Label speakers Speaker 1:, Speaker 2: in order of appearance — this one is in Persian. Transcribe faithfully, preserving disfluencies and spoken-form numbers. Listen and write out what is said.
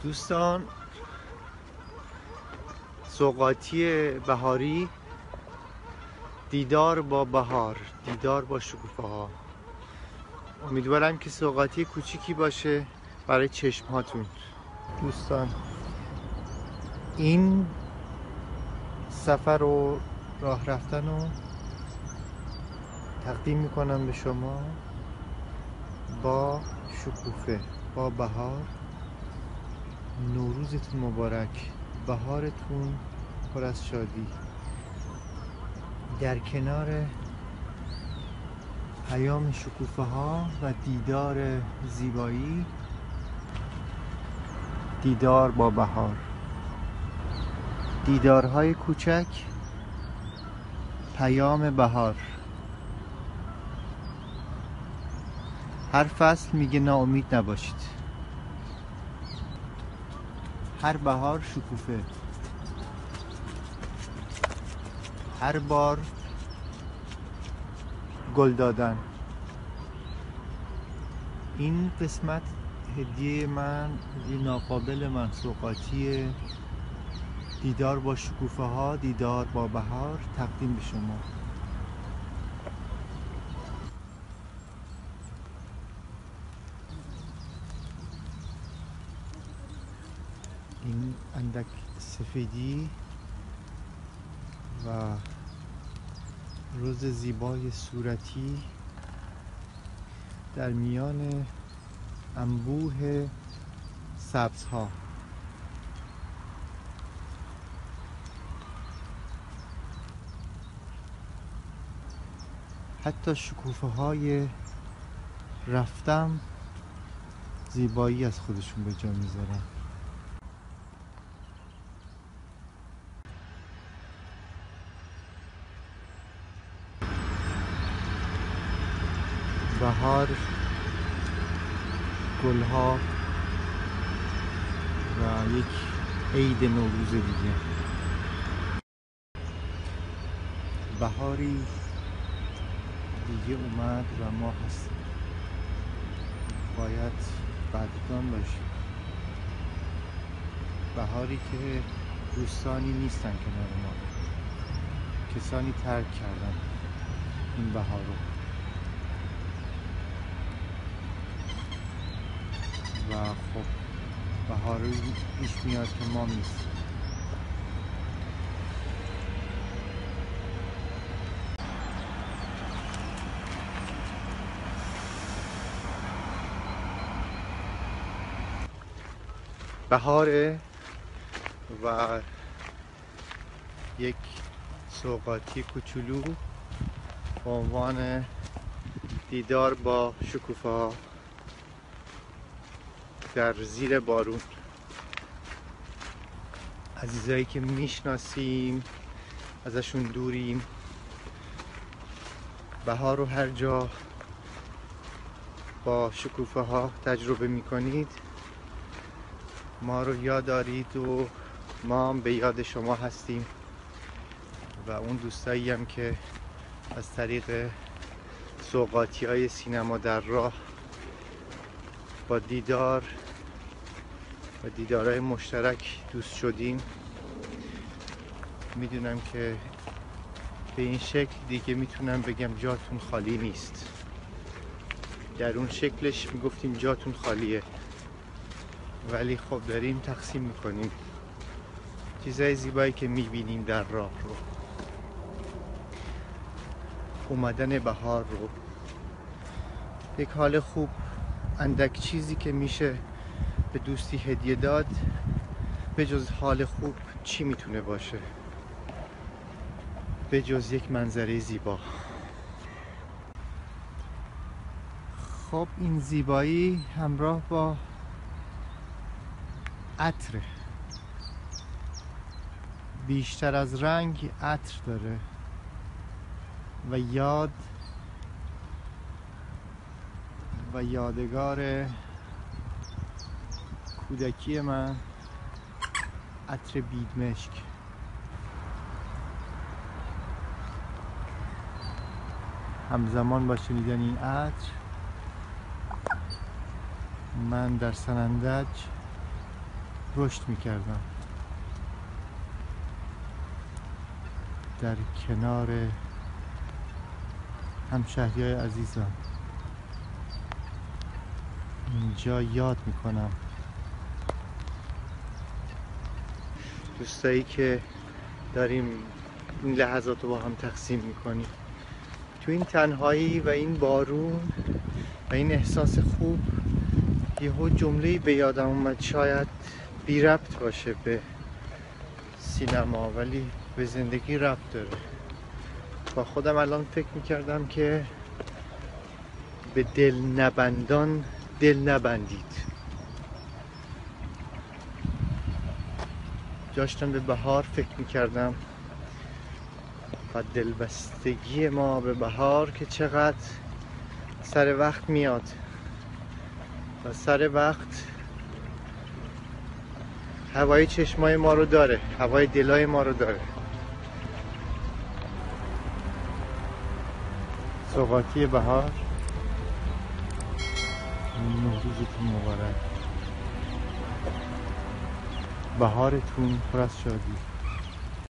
Speaker 1: دوستان، سوغاتی بهاری، دیدار با بهار، دیدار با شکوفه ها. امیدوارم که سوغاتی کوچیکی باشه برای چشم هاتون. دوستان، این سفر و راه رفتن رو تقدیم میکنم به شما با شکوفه، با بهار. نوروزتون مبارک، بهارتون پر از شادی. در کنار پیام شکوفه ها و دیدار زیبایی، دیدار با بهار، دیدارهای کوچک، پیام بهار. هر فصل میگه ناامید نباشید، هر بهار شکوفه، هر بار گل دادن. این قسمت هدیه من، هدیه ناقابل من، سوغاتی دیدار با شکوفه ها، دیدار با بهار، تقدیم به شما. این اندک سفیدی و روز زیبای صورتی در میان انبوه سبزها. حتی شکوفه های رفتم زیبایی از خودشون به جا میذارن. بهار، گلها و یک عید نوروز دیگه. بهاری دیگه اومد و ما هستیم. باید قدردان باشیم. بهاری که دوستانی نیستن کنار ما، کسانی ترک کردن این بهار رو و خب بهاری پیش میاد که ما نیستیم. بهاره و یک سوغاتی کوچولو به عنوان دیدار با شکوفه در زیر بارون. عزیزایی که میشناسیم ازشون دوریم. بهار رو هر جا با شکوفه ها تجربه میکنید ما رو یاد دارید و ما هم به یاد شما هستیم و اون دوستایی هم که از طریق سوغاتی های سینما در راه با دیدار و دیدارهای مشترک دوست شدیم. میدونم که به این شکل دیگه میتونم بگم جاتون خالی نیست. در اون شکلش میگفتیم جاتون خالیه، ولی خب داریم تقسیم میکنیم چیزای زیبایی که میبینیم در راه رو، اومدن بهار رو، یک حال خوب. اندک چیزی که میشه به دوستی هدیه داد به جز حال خوب چی میتونه باشه؟ به جز یک منظره زیبا. خب این زیبایی همراه با عطر، بیشتر از رنگ عطر داره و یاد و یادگار کودکی من، عطر بیدمشک. همزمان با شنیدن این عطر من در سنندج رشد میکردم در کنار همشهریای عزیزم. اینجا یاد میکنم دوستایی که داریم این لحظات رو با هم تقسیم میکنیم. تو این تنهایی و این بارون و این احساس خوب یهو جمله‌ای به یادم اومد، شاید بی ربط باشه به سینما ولی به زندگی ربط داره. با خودم الان فکر میکردم که به دل نبندان دل نبندید. داشتم به بهار فکر میکردم و دلبستگی ما به بهار که چقدر سر وقت میاد و سر وقت هوای چشمای ما رو داره، هوای دلای ما رو داره. سوغاتی بهار، نوروزتون مبارک، بهارتون پر از شادی.